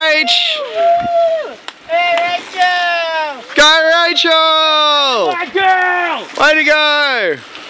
H! Hey, Rachel! Go, Rachel! My girl! Way to go!